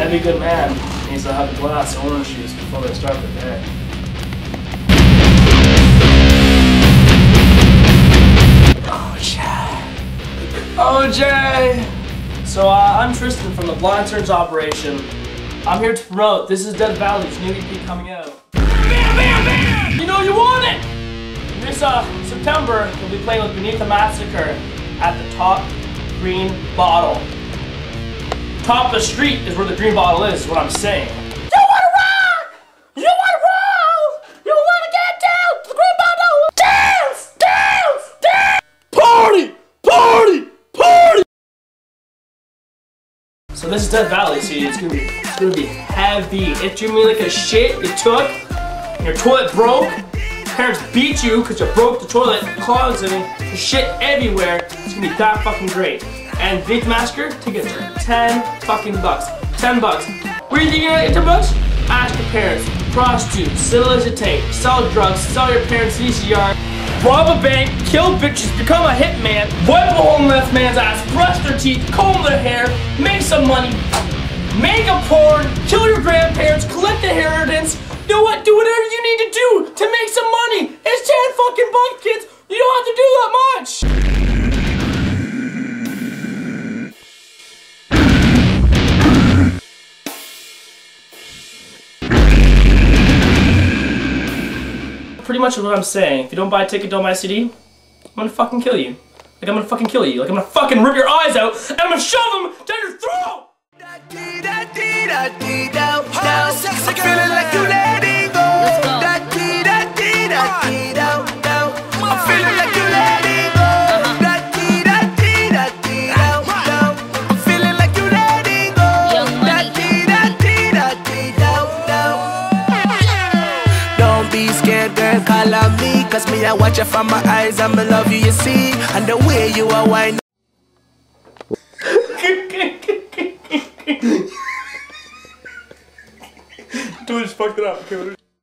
Every good man needs to have a glass of orange juice before they start the day. OJ! So I'm Tristan from the Blind Turns Operation. I'm here to promote This Is Dead Valley's new EP coming out. Bam, bam, bam! You know you want it! This September, we'll be playing with Beneath the Massacre at the Top Green Bottle. Top of the street is where the green bottle is what I'm saying. You wanna rock! You wanna roll! You wanna get down to the green bottle! Dance! Dance! Dance! Party! Party! Party! So this is Dead Valley, see, it's gonna be heavy. If you mean like a shit you took, and your toilet broke, parents beat you because you broke the toilet, clogs in it, there's shit everywhere, it's gonna be that fucking great. And Beneath the Massacre, tickets are 10 fucking bucks. 10 bucks. Where do you think you're gonna get 10 bucks? Ask your parents, prostitute, solicitate, sell drugs, sell your parents' VCR, rob a bank, kill bitches, become a hitman, wipe a homeless man's ass, brush their teeth, comb their hair, make some money, make a porn, kill your grandparents, collect the inheritance. You know what? Do whatever you need to do to make some money. It's 10 fucking bucks, kids. You don't have to do that much. Pretty much what I'm saying. If you don't buy a ticket, don't buy a CD, I'm gonna fucking kill you. Like I'm gonna fucking kill you. Like I'm gonna fucking rip your eyes out and I'm gonna shove them down your throat! Call on me, cause me I watch you from my eyes and me love you, you see, and the way you are whining. Dude, just fucked it up. Okay,